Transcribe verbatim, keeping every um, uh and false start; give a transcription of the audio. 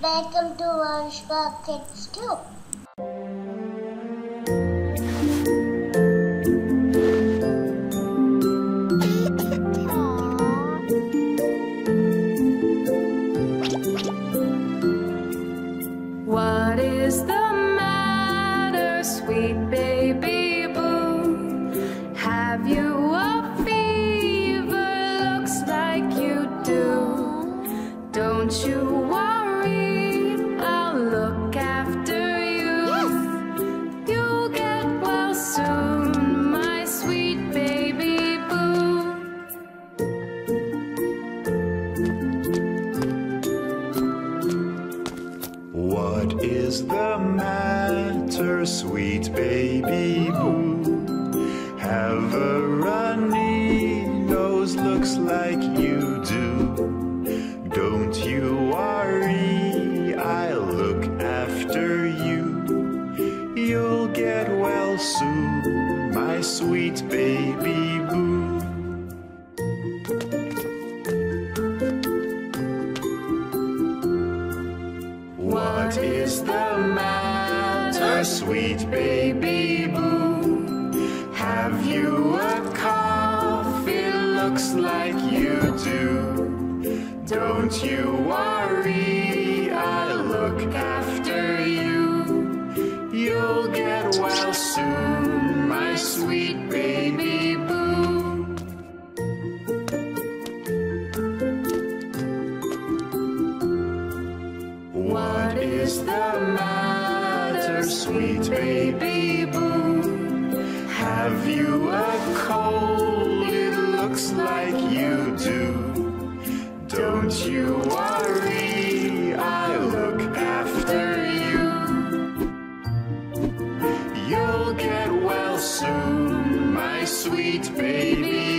Welcome to Anushka Kids too. What is the matter, sweet baby boo? Have you a fever? Looks like you do. Don't you worry, I'll look after you. Yes. You'll get well soon, my sweet baby boo. What is the matter, sweet baby boo? Have a runny nose, looks like you do. Don't you worry, I'll look after you. You'll get well soon, my sweet baby boo. What is the matter, sweet baby boo? Have you a cough? It looks like you do. Don't you worry, I'll look after you. You'll get well soon, my sweet baby boo. What is the matter, sweet baby boo? Have you a cold? It looks like you do. Don't you worry, I'll look after you. You'll get well soon, my sweet baby